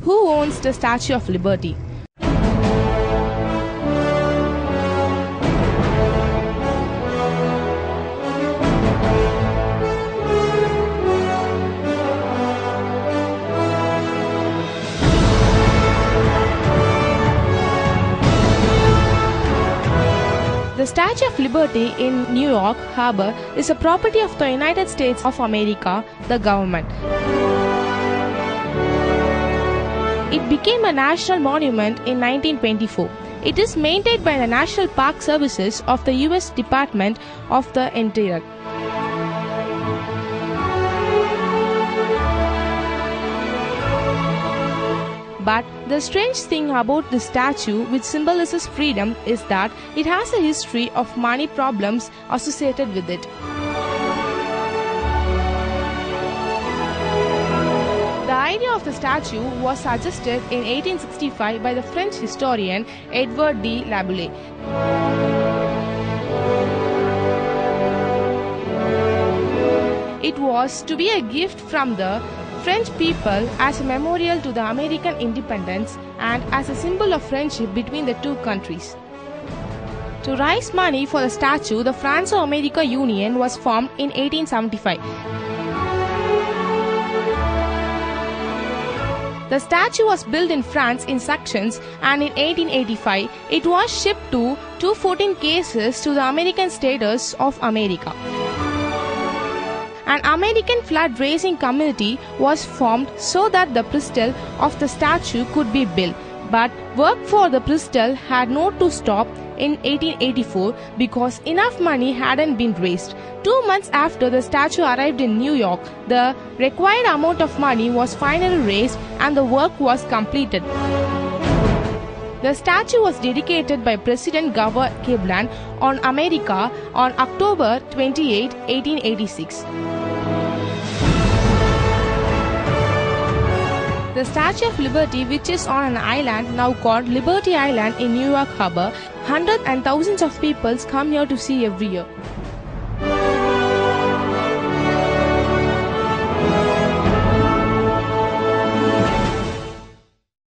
Who owns the Statue of Liberty? The Statue of Liberty in New York Harbor is a property of the United States of America, the government. It became a national monument in 1924. It is maintained by the National Park Services of the U.S. Department of the Interior. But the strange thing about this statue, which symbolizes freedom, is that it has a history of money problems associated with it. The idea of the statue was suggested in 1865 by the French historian Edward de Laboulaye. It was to be a gift from the French people as a memorial to the American independence and as a symbol of friendship between the two countries. To raise money for the statue, the Franco-American Union was formed in 1875. The statue was built in France in sections, and in 1885 it was shipped to 214 cases to the American States of America. An American flood raising committee was formed so that the pedestal of the statue could be built, but work for the pedestal had to stop in 1884 because enough money hadn't been raised. 2 months after the statue arrived in New York, the required amount of money was finally raised and the work was completed. The statue was dedicated by President Grover Cleveland on America on October 28, 1886. The Statue of Liberty, which is on an island now called Liberty Island in New York Harbor, hundreds and thousands of people come here to see every year.